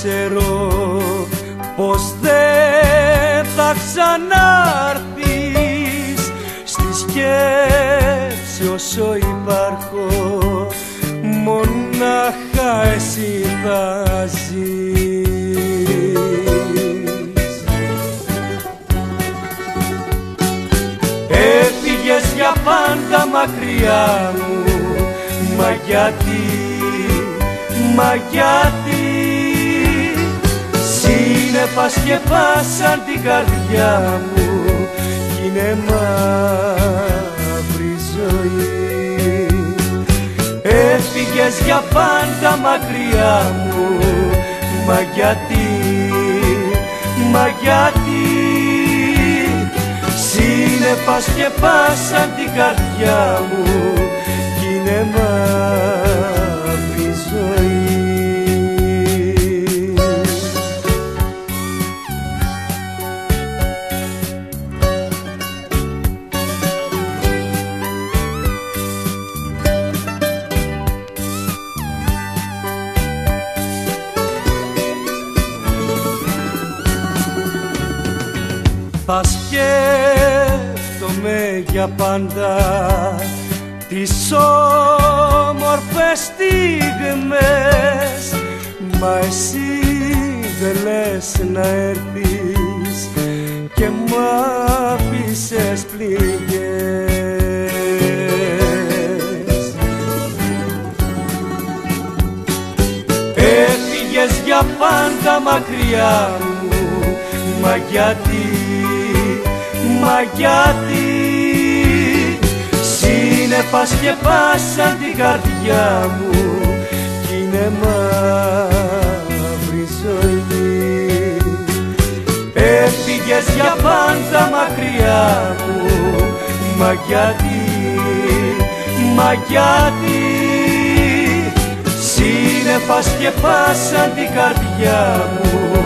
ξέρω πως δεν θα ξανάρθεις. Στη σκέψη όσο υπάρχω μονάχα εσύ θα ζεις. Έφυγες για πάντα μακριά μου, μα γιατί, μα γιατί? Σύννεφα σκεπάσαν την καρδιά μου κι είναι μαύρη ζωή. Έφυγες για πάντα μακριά μου, μα γιατί, μα γιατί? Σύννεφα σκεπάσαν την καρδιά μου κι είναι μαύρη ζωή. Θα σκέφτομαι για πάντα τις όμορφες στιγμές, μα εσύ δεν λες να έρθεις και μ' άφησες πληγές. Έφυγες για πάντα μακριά μου, μα γιατί, μα γιατί? Σύννεφα σκεπάσαν την καρδιά μου κι είναι μαύρη ζωή. Έφυγες για πάντα μακριά μου, μα γιατί, μα γιατί? Σύννεφα σκεπάσαν την καρδιά μου